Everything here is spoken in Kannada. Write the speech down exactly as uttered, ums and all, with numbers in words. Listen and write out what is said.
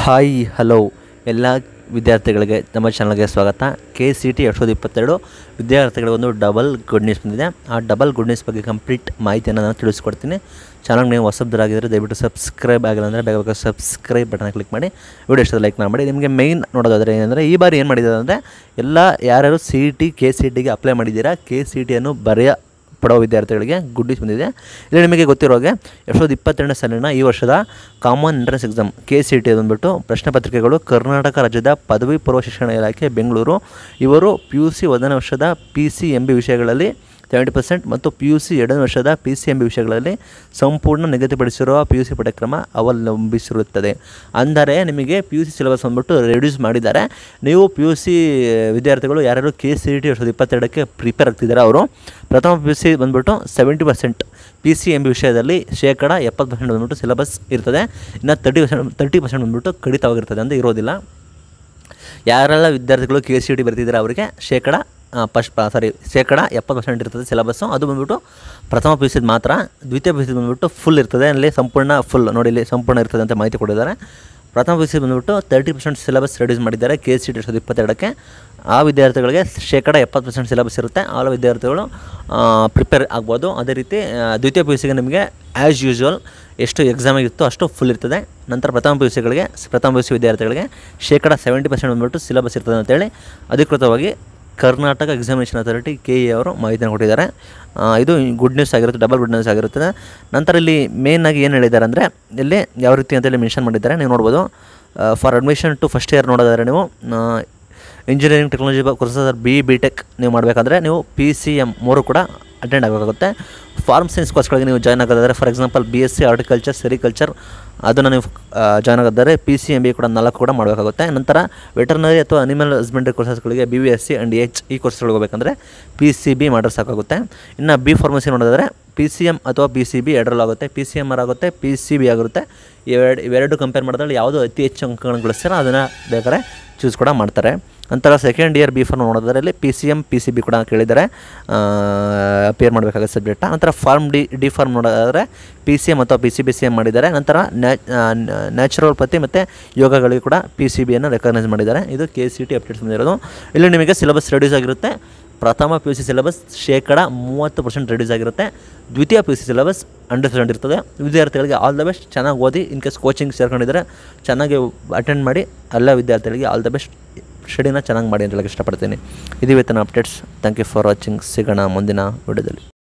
ಹಾಯ್ ಹಲೋ ಎಲ್ಲ ವಿದ್ಯಾರ್ಥಿಗಳಿಗೆ ನಮ್ಮ ಚಾನಲ್ಗೆ ಸ್ವಾಗತ. ಕೆ ಸಿ ಟಿ ಎರಡು ಸಾವಿರದ ಇಪ್ಪತ್ತೆರಡು ವಿದ್ಯಾರ್ಥಿಗಳಿಗೆ ಒಂದು ಡಬಲ್ ಗುಡ್ ನ್ಯೂಸ್ ಬಂದಿದೆ. ಆ ಡಬಲ್ ಗುಡ್ ನ್ಯೂಸ್ ಬಗ್ಗೆ ಕಂಪ್ಲೀಟ್ ಮಾಹಿತಿಯನ್ನು ನಾನು ತಿಳಿಸ್ಕೊಡ್ತೀನಿ. ಚಾನಲ್ಗೆ ನೀವು ಹೊಸಬ್ರಾಗಿದ್ದರೆ ದಯವಿಟ್ಟು ಸಬ್ಸ್ಕ್ರೈಬ್ ಆಗಿಲ್ಲ ಅಂದರೆ ಬೇಗ ಬೇಗ ಸಬ್ಸ್ಕ್ರೈಬ್ ಬಟನ್ ಕ್ಲಿಕ್ ಮಾಡಿ, ವಿಡಿಯೋ ಇಷ್ಟದ ಲೈಕ್ ಮಾಡಿ. ನಿಮಗೆ ಮೇಯ್ನ್ ನೋಡೋದಾದರೆ ಏನಂದರೆ, ಈ ಬಾರಿ ಏನು ಮಾಡಿದ್ದಾರೆ ಅಂದರೆ, ಎಲ್ಲ ಯಾರ್ಯಾರು C E T K C ಟಿಗೆ ಅಪ್ಲೈ ಮಾಡಿದ್ದೀರಾ, ಕೆ ಸಿ ಟಿಯನ್ನು ಬರೆಯ ಪಡೋ ವಿದ್ಯಾರ್ಥಿಗಳಿಗೆ ಗುಡ್ ನ್ಯೂಸ್ ಬಂದಿದೆ. ಇಲ್ಲಿ ನಿಮಗೆ ಗೊತ್ತಿರೋ ಹಾಗೆ ಎರಡು ಸಾವಿರದ ಇಪ್ಪತ್ತೆರಡನೇ ಸಾಲಿನ ಈ ವರ್ಷದ common entrance exam K C T ಬಂದುಬಿಟ್ಟು ಪ್ರಶ್ನೆ ಪತ್ರಿಕೆಗಳು ಕರ್ನಾಟಕ ರಾಜ್ಯದ ಪದವಿ ಪೂರ್ವ ಶಿಕ್ಷಣ ಇಲಾಖೆ ಬೆಂಗಳೂರು ಇವರು ಪಿ ಯು ಸಿ ಒಂದನೇ ವರ್ಷದ ಪಿ ಸಿ ಎಂ ಬಿ ವಿಷಯಗಳಲ್ಲಿ ಸೆವೆಂಟಿ ಪರ್ಸೆಂಟ್ ಮತ್ತು ಪಿ ಯು ಸಿ ಎರಡನೇ ವರ್ಷದ ಪಿ ಸಿ ಎಂ ಬಿ ವಿಷಯಗಳಲ್ಲಿ ಸಂಪೂರ್ಣ ನಿಗದಿಪಡಿಸಿರುವ ಪಿ ಯು ಸಿ ಪಠ್ಯಕ್ರಮ ಅವಲಂಬಿಸಿರುತ್ತದೆ. ಅಂದರೆ ನಿಮಗೆ ಪಿ ಯು ಸಿ ಸಿಲೆಬಸ್ ಬಂದುಬಿಟ್ಟು ರೆಡ್ಯೂಸ್ ಮಾಡಿದ್ದಾರೆ. ನೀವು ಪಿ ಯು ಸಿ ವಿದ್ಯಾರ್ಥಿಗಳು ಯಾರ್ಯಾರು ಕೆ ಸಿ ಟಿ ಎರಡು ಸಾವಿರದ ಇಪ್ಪತ್ತೆರಡಕ್ಕೆ ಪ್ರಿಪೇರ್ ಆಗ್ತಿದ್ದಾರೆ, ಅವರು ಪ್ರಥಮ ಪಿ ಯು ಸಿ ಬಂದುಬಿಟ್ಟು seventy percent P C M B ವಿಷಯದಲ್ಲಿ ಶೇಕಡ ಎಪ್ಪತ್ತು ಪರ್ಸೆಂಟ್ ಬಂದುಬಿಟ್ಟು ಸಿಲೆಬಸ್ ಇರ್ತದೆ. ಇನ್ನು ತರ್ಟಿ ಪರ್ಸೆಂಟ್ ತರ್ಟಿ ಪರ್ಸೆಂಟ್ ಬಂದುಬಿಟ್ಟು ಕಡಿತವಾಗಿರ್ತದೆ, ಅಂದರೆ ಇರೋದಿಲ್ಲ. ಯಾರೆಲ್ಲ ವಿದ್ಯಾರ್ಥಿಗಳು ಕೆ ಸಿ ಟಿ ಬರ್ತಿದ್ದಾರೆ ಅವರಿಗೆ ಶೇಕಡ ಫಸ್ಟ್ ಸಾರಿ ಶೇಕಡ ಎಪ್ಪತ್ತು ಪರ್ಸೆಂಟ್ ಇರ್ತದೆ ಸಿಲೆಬಸ್ಸು. ಅದು ಬಂದುಬಿಟ್ಟು ಪ್ರಥಮ ಪಿ ಯು ಸಿದು ಮಾತ್ರ. ದ್ವಿತೀಯ ಪಿ ಯು ಸಿ ಬಂದುಬಿಟ್ಟು ಫುಲ್ ಇರ್ತದೆ, ಅಲ್ಲಿ ಸಂಪೂರ್ಣ ಫುಲ್ ನೋಡಿ ಇಲ್ಲಿ ಸಂಪೂರ್ಣ ಇರ್ತದೆ ಅಂತ ಮಾಹಿತಿ ಕೊಟ್ಟಿದ್ದಾರೆ. ಪ್ರಥಮ ಪಿ ಯು ಸಿ ಬಂದುಬಿಟ್ಟು ತರ್ಟಿ ಪರ್ಸೆಂಟ್ ಸಿಲೆಬಸ್ ರೆಡ್ಯೂಸ್ ಮಾಡಿದ್ದಾರೆ ಕೆ ಸಿ ಟಿ ಎರಡು ಸಾವಿರದ ಇಪ್ಪತ್ತೆರಡಕ್ಕೆ. ಆ ವಿದ್ಯಾರ್ಥಿಗಳಿಗೆ ಶೇಕಡ ಎಪ್ಪತ್ತು ಪರ್ಸೆಂಟ್ ಸಿಲೆಬಸ್ ಇರುತ್ತೆ, ಆ ವಿದ್ಯಾರ್ಥಿಗಳು ಪ್ರಿಪೇರ್ ಆಗ್ಬೋದು. ಅದೇ ರೀತಿ ದ್ವಿತೀಯ ಪಿ ಯು ಸಿಗೆ ನಿಮಗೆ ಆ್ಯಸ್ ಯೂಶ್ವಲ್ ಎಷ್ಟು ಎಕ್ಸಾಮಿಗಿತ್ತು ಅಷ್ಟು ಫುಲ್ ಇರ್ತದೆ. ನಂತರ ಪ್ರಥಮ ಪಿ ಯು ಸಿಗಳಿಗೆ ಪ್ರಥಮ ಪಿ ಯು ಸಿ ವಿದ್ಯಾರ್ಥಿಗಳಿಗೆ ಶೇಕಡ ಸೆವೆಂಟಿ ಪರ್ಸೆಂಟ್ ಬಂದುಬಿಟ್ಟು ಸಿಲೆಬಸ್ ಇರ್ತದೆ ಅಂತೇಳಿ ಅಧಿಕೃತವಾಗಿ Karnataka examination authority K A ಅವರು ಮಾಹಿತಿಯನ್ನು ಕೊಟ್ಟಿದ್ದಾರೆ. ಇದು ಗುಡ್ ನ್ಯೂಸ್ ಆಗಿರುತ್ತೆ, ಡಬಲ್ ಗುಡ್ ನ್ಯೂಸ್ ಆಗಿರುತ್ತದೆ. ನಂತರ ಇಲ್ಲಿ ಮೇಯ್ನಾಗಿ ಏನು ಹೇಳಿದ್ದಾರೆ ಅಂದರೆ, ಇಲ್ಲಿ ಯಾವ ರೀತಿ ಅಂತೇಳಿ ಮೆನ್ಷನ್ ಮಾಡಿದ್ದಾರೆ, ನೀವು ನೋಡ್ಬೋದು. For admission to first year ನೋಡೋದಾದರೆ ನೀವು engineering technology courses B B tech ನೀವು ಮಾಡಬೇಕಾದ್ರೆ ನೀವು ಪಿ ಸಿ ಎಮ್ ಮೂರು ಕೂಡ ಅಟೆಂಡ್ ಆಗಬೇಕಾಗುತ್ತೆ. ಫಾರ್ಮ್ ಸೈನ್ಸ್ ಕೋರ್ಸ್ಗಳಿಗೆ ನೀವು ಜಾಯ್ನ್ ಆಗೋದಾದರೆ, for example B S C horticulture sericulture ಅದನ್ನು ನೀವು ಜಾಯ್ನ್ ಆಗೋದಾದರೆ ಪಿ ಸಿ ಎಮ್ ಬಿ ಕೂಡ ನಾಲ್ಕು ಕೂಡ ಮಾಡಬೇಕಾಗುತ್ತೆ. ನಂತರ ವೆಟರ್ನರಿ ಅಥವಾ ಅನಿಮಲ್ ಹಸ್ಬೆಂಡ್ರಿ ಕೋರ್ಸಸ್ಗಳಿಗೆ B V S C and H E ಕೋರ್ಸ್ಗಳಿಗೆ ಹೋಗಬೇಕಂದ್ರೆ ಪಿ ಸಿ ಬಿ ಮಾಡಿದ್ರೆ ಸಾಕಾಗುತ್ತೆ. ಇನ್ನು ಬಿ ಫಾರ್ಮಸಿ ನೋಡೋದಾದರೆ ಪಿ ಸಿ ಎಮ್ ಅಥವಾ ಪಿ ಸಿ ಬಿ ಎರಡರಲ್ಲಾಗುತ್ತೆ. ಪಿ ಸಿ ಎಮ್ ಆರ್ ಆಗುತ್ತೆ, ಪಿ ಸಿ ಬಿ ಆಗಿರುತ್ತೆ. ಇವೆರಡು ಇವೆರಡು ಕಂಪೇರ್ ಮಾಡಿದ್ರೆ ಯಾವುದು ಅತಿ ಹೆಚ್ಚು ಅಂಕಗಳನ್ನು ಗಳಿಸ್ತಾರೋ ಅದನ್ನು ಬೇಕಾದ್ರೆ ಚೂಸ್ ಕೂಡ ಮಾಡ್ತಾರೆ. ನಂತರ ಸೆಕೆಂಡ್ ಇಯರ್ ಬಿ ಫಾರ್ಮ್ ನೋಡೋದಾದ್ರೆ ಇಲ್ಲಿ P C M P C B ಕೂಡ ಕೇಳಿದ್ದಾರೆ, ಅಪಿಯರ್ ಮಾಡಬೇಕಾಗುತ್ತೆ ಸಬ್ಜೆಕ್ಟ. ನಂತರ ಫಾರ್ಮ್ ಡಿ ಡಿ ಫಾರ್ಮ್ ನೋಡೋದಾದರೆ ಪಿ ಸಿ ಎಮ್ ಅಥವಾ P C B C M ಮಾಡಿದ್ದಾರೆ. ನಂತರ ನ್ಯಾಚುರೋಪತಿ ಮತ್ತು ಯೋಗಗಳಿಗೆ ಕೂಡ ಪಿ ಸಿ ಬಿಯನ್ನು ರೆಕಗ್ನೈಸ್ ಮಾಡಿದ್ದಾರೆ. ಇದು ಕೆ ಸಿ ಟಿ ಅಪ್ಡೇಟ್ಸ್ ಬಂದಿರೋದು. ಇಲ್ಲಿ ನಿಮಗೆ ಸಿಲೆಬಸ್ ರೆಡ್ಯೂಸ್ ಆಗಿರುತ್ತೆ. ಪ್ರಥಮ ಪಿ ಯು ಸಿ ಸಿಲೆಬಸ್ ಶೇಕಡ ಮೂವತ್ತು ಪರ್ಸೆಂಟ್ ರೆಡ್ಯೂಸ್ ಆಗಿರುತ್ತೆ. ದ್ವಿತೀಯ P U C syllabus hundred percent ಇರ್ತದೆ. ವಿದ್ಯಾರ್ಥಿಗಳಿಗೆ ಆಲ್ ದ ಬೆಸ್ಟ್. ಚೆನ್ನಾಗಿ ಓದಿ, ಇನ್ ಕೇಸ್ ಕೋಚಿಂಗ್ ಸೇರ್ಕೊಂಡಿದ್ದಾರೆ ಚೆನ್ನಾಗಿ ಅಟೆಂಡ್ ಮಾಡಿ. ಎಲ್ಲ ವಿದ್ಯಾರ್ಥಿಗಳಿಗೆ ಆಲ್ ದ ಬೆಸ್ಟ್. ಸ್ಟಡಿನ ಚೆನ್ನಾಗಿ ಮಾಡಿ ಅಂತ ಹೇಳಕ್ಕೆ ಇಷ್ಟಪಡ್ತೀನಿ. ಇದು ಇವತ್ತಿನ updates. Thank you for watching. ಸಿಗೋಣ ಮುಂದಿನ ವಿಡಿಯೋದಲ್ಲಿ.